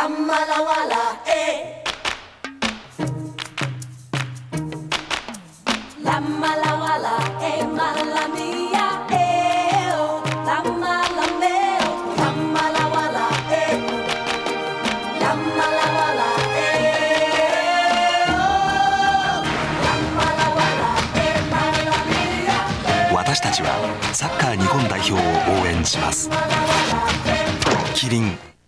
La mala wala, eh. La mala wala, eh, mala mia, eh, oh. La mala meo, la mala wala, eh. La mala wala, eh, oh. La mala wala, eh, mala mia, eh. 私たちはサッカー日本代表を応援します。キリン